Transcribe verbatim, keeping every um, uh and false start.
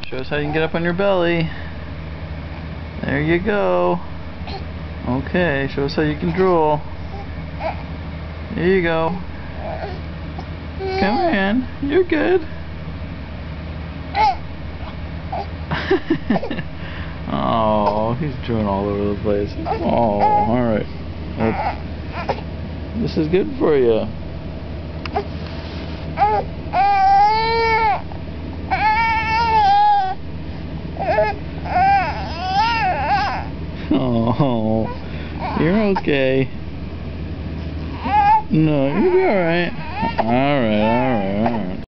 Show us how you can get up on your belly. There you go. Okay, show us how you can drool. There you go. Come on, you're good. Oh, he's drooling all over the place. Oh, alright. Well, this is good for you. Oh, you're okay. No, you'll be alright. Alright, alright, alright.